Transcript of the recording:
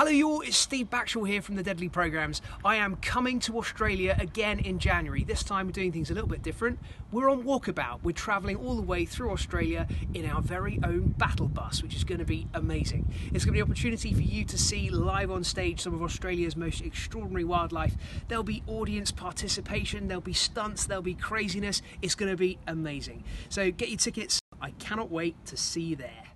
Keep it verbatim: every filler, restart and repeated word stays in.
Hello you all, it's Steve Backshall here from the Deadly Programmes. I am coming to Australia again in January. This time we're doing things a little bit different. We're on walkabout. We're travelling all the way through Australia in our very own battle bus, which is going to be amazing. It's going to be an opportunity for you to see live on stage some of Australia's most extraordinary wildlife. There'll be audience participation, there'll be stunts, there'll be craziness. It's going to be amazing. So get your tickets. I cannot wait to see you there.